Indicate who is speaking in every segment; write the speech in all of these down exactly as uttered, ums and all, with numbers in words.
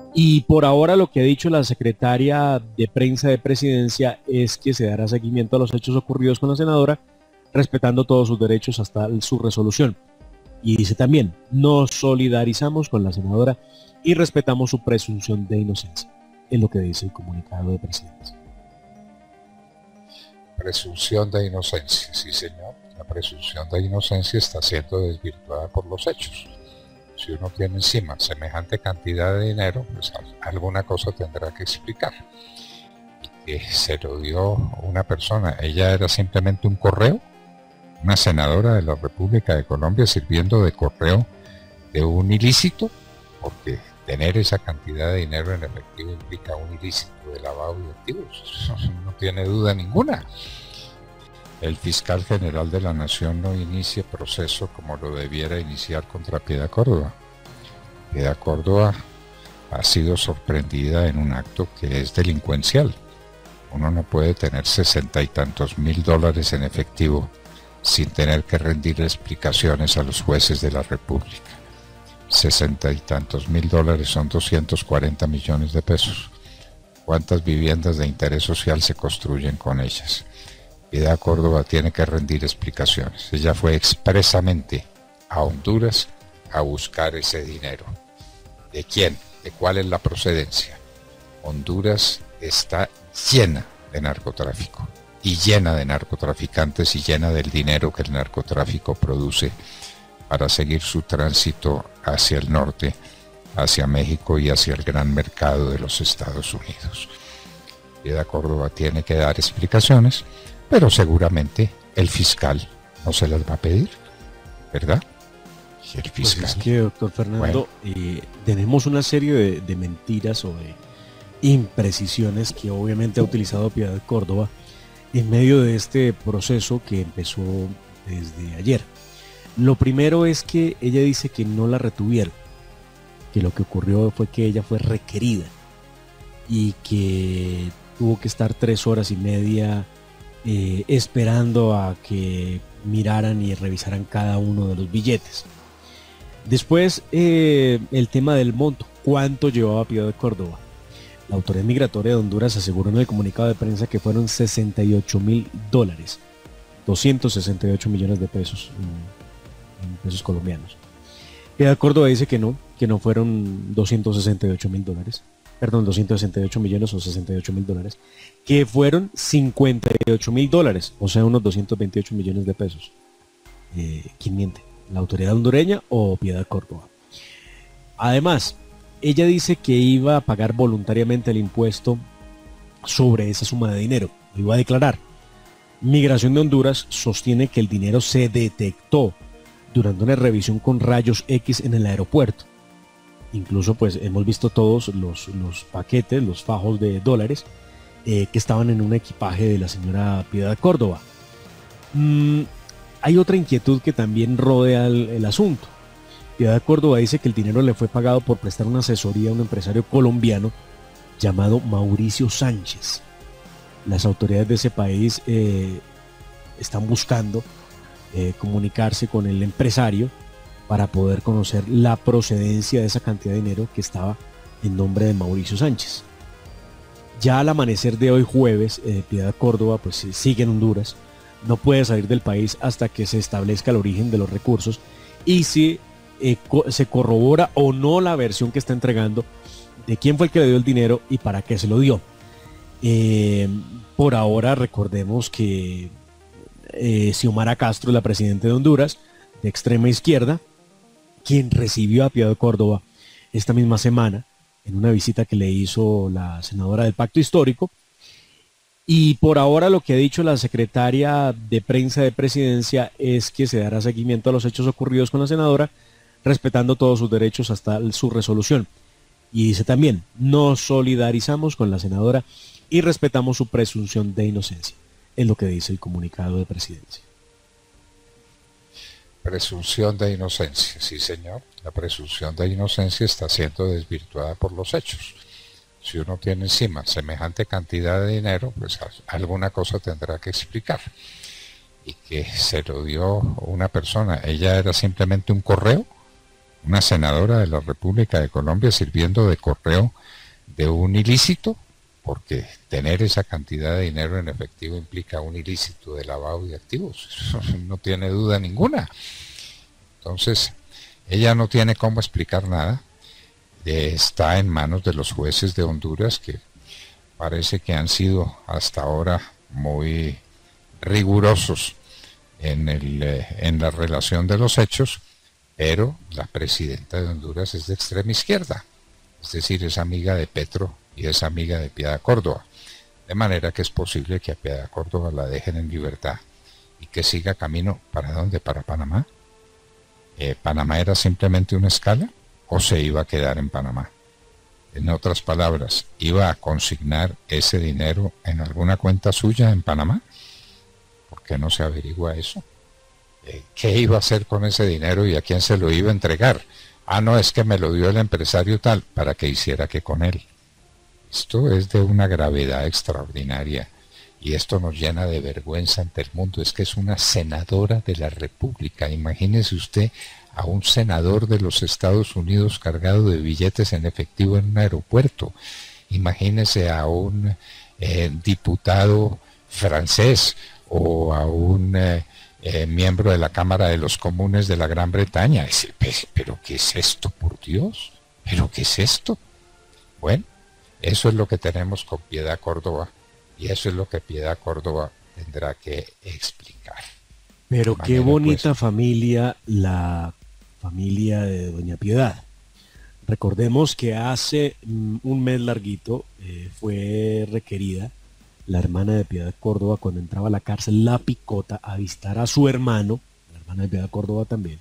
Speaker 1: Y por ahora lo que ha dicho la secretaria de prensa de presidencia es que se dará seguimiento a los hechos ocurridos con la senadora, respetando todos sus derechos hasta su resolución. Y dice también, nos solidarizamos con la senadora y respetamos su presunción de inocencia. Es lo que dice el comunicado de presidencia.
Speaker 2: Presunción de inocencia, sí señor. La presunción de inocencia está siendo desvirtuada por los hechos. Si uno tiene encima semejante cantidad de dinero, pues alguna cosa tendrá que explicar. Y que se lo dio una persona, ella era simplemente un correo, una senadora de la República de Colombia sirviendo de correo de un ilícito, porque tener esa cantidad de dinero en efectivo implica un ilícito de lavado de activos, eso no tiene duda ninguna. El fiscal general de la Nación no inicie proceso como lo debiera iniciar contra Piedad Córdoba. Piedad Córdoba ha sido sorprendida en un acto que es delincuencial. Uno no puede tener sesenta y tantos mil dólares en efectivo sin tener que rendir explicaciones a los jueces de la República. Sesenta y tantos mil dólares son doscientos cuarenta millones de pesos. ¿Cuántas viviendas de interés social se construyen con ellas? Piedad Córdoba tiene que rendir explicaciones. Ella fue expresamente a Honduras a buscar ese dinero. ¿De quién? ¿De cuál es la procedencia? Honduras está llena de narcotráfico y llena de narcotraficantes y llena del dinero que el narcotráfico produce para seguir su tránsito hacia el norte, hacia México y hacia el gran mercado de los Estados Unidos. Piedad Córdoba tiene que dar explicaciones, pero seguramente el fiscal no se las va a pedir, ¿verdad?
Speaker 1: Y el fiscal, pues es que, doctor Fernando, bueno. eh, tenemos una serie de, de mentiras o de imprecisiones que obviamente ha utilizado Piedad Córdoba en medio de este proceso que empezó desde ayer. Lo primero es que ella dice que no la retuvieron, que lo que ocurrió fue que ella fue requerida y que tuvo que estar tres horas y media eh, esperando a que miraran y revisaran cada uno de los billetes. Después, eh, el tema del monto, ¿cuánto llevaba Piedad Córdoba? La Autoridad Migratoria de Honduras aseguró en el comunicado de prensa que fueron sesenta y ocho mil dólares, doscientos sesenta y ocho millones de pesos, en, en pesos colombianos. Piedad Córdoba dice que no, que no fueron doscientos sesenta y ocho mil dólares, perdón, doscientos sesenta y ocho millones o sesenta y ocho mil dólares, que fueron cincuenta y ocho mil dólares, o sea, unos doscientos veintiocho millones de pesos. Eh, ¿Quién miente? ¿La autoridad hondureña o Piedad Córdoba? Además, ella dice que iba a pagar voluntariamente el impuesto sobre esa suma de dinero, lo iba a declarar. Migración de Honduras sostiene que el dinero se detectó durante una revisión con rayos X en el aeropuerto. Incluso pues hemos visto todos los, los paquetes, los fajos de dólares eh, que estaban en un equipaje de la señora Piedad Córdoba. Mm, hay otra inquietud que también rodea el, el asunto. Piedad Córdoba dice que el dinero le fue pagado por prestar una asesoría a un empresario colombiano llamado Mauricio Sánchez. Las autoridades de ese país eh, están buscando eh, comunicarse con el empresario para poder conocer la procedencia de esa cantidad de dinero que estaba en nombre de Mauricio Sánchez. Ya al amanecer de hoy jueves, eh, Piedad Córdoba pues sigue en Honduras, no puede salir del país hasta que se establezca el origen de los recursos y si eh, co se corrobora o no la versión que está entregando de quién fue el que le dio el dinero y para qué se lo dio. Eh, por ahora recordemos que eh, Xiomara Castro, la presidenta de Honduras, de extrema izquierda, quien recibió a Piedad Córdoba esta misma semana en una visita que le hizo la senadora del Pacto Histórico. Y por ahora lo que ha dicho la secretaria de prensa de presidencia es que se dará seguimiento a los hechos ocurridos con la senadora, respetando todos sus derechos hasta su resolución. Y dice también, nos solidarizamos con la senadora y respetamos su presunción de inocencia. Es lo que dice el comunicado de presidencia.
Speaker 2: Presunción de inocencia, sí señor. La presunción de inocencia está siendo desvirtuada por los hechos. Si uno tiene encima semejante cantidad de dinero, pues alguna cosa tendrá que explicar. Y que se lo dio una persona, ella era simplemente un correo, una senadora de la República de Colombia sirviendo de correo de un ilícito, porque tener esa cantidad de dinero en efectivo implica un ilícito de lavado de activos, eso no tiene duda ninguna. Entonces, ella no tiene cómo explicar nada, eh, está en manos de los jueces de Honduras, que parece que han sido hasta ahora muy rigurosos en, el, eh, en la relación de los hechos, pero la presidenta de Honduras es de extrema izquierda, es decir, es amiga de Petro y es amiga de Piedad Córdoba, de manera que es posible que a Piedad Córdoba la dejen en libertad y que siga camino. ¿Para dónde? ¿Para Panamá? Eh, ¿Panamá era simplemente una escala o se iba a quedar en Panamá? En otras palabras, ¿iba a consignar ese dinero en alguna cuenta suya en Panamá? ¿Por qué no se averigua eso? Eh, ¿Qué iba a hacer con ese dinero y a quién se lo iba a entregar? Ah, no, es que me lo dio el empresario tal, ¿para que hiciera qué con él? Esto es de una gravedad extraordinaria y esto nos llena de vergüenza ante el mundo. Es que es una senadora de la República. Imagínese usted a un senador de los Estados Unidos cargado de billetes en efectivo en un aeropuerto. Imagínese a un eh, diputado francés o a un eh, eh, miembro de la Cámara de los Comunes de la Gran Bretaña. Es, ¿pero qué es esto, por Dios? ¿Pero qué es esto? Bueno, eso es lo que tenemos con Piedad Córdoba y eso es lo que Piedad Córdoba tendrá que explicar.
Speaker 1: Pero qué bonita pues, familia, la familia de doña Piedad. Recordemos que hace mm, un mes larguito eh, fue requerida la hermana de Piedad Córdoba cuando entraba a la cárcel La Picota a visitar a su hermano, la hermana de Piedad Córdoba también.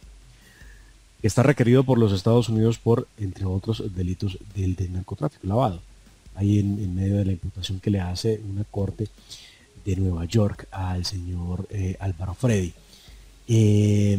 Speaker 1: Está requerido por los Estados Unidos por, entre otros, delitos del de narcotráfico, lavado. Ahí en, en medio de la imputación que le hace una corte de Nueva York al señor eh, Álvaro Freddy. Eh,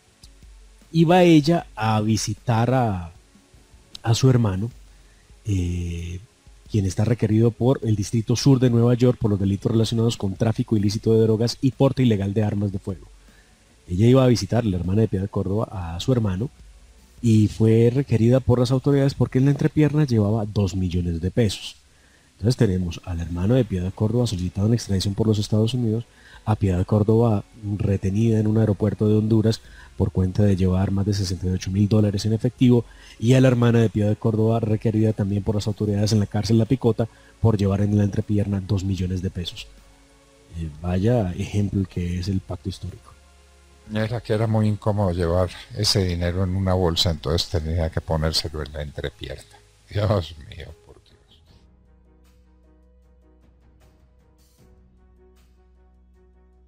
Speaker 1: iba ella a visitar a, a su hermano, eh, quien está requerido por el Distrito Sur de Nueva York por los delitos relacionados con tráfico ilícito de drogas y porte ilegal de armas de fuego. Ella iba a visitar, la hermana de Piedad Córdoba, a su hermano y fue requerida por las autoridades porque en la entrepierna llevaba dos millones de pesos. Entonces tenemos al hermano de Piedad Córdoba solicitado en extradición por los Estados Unidos, a Piedad Córdoba retenida en un aeropuerto de Honduras por cuenta de llevar más de sesenta y ocho mil dólares en efectivo, y a la hermana de Piedad Córdoba requerida también por las autoridades en la cárcel La Picota por llevar en la entrepierna dos millones de pesos. Eh, vaya ejemplo que es el pacto histórico.
Speaker 2: Era que era muy incómodo llevar ese dinero en una bolsa, entonces tenía que ponérselo en la entrepierna. Dios mío.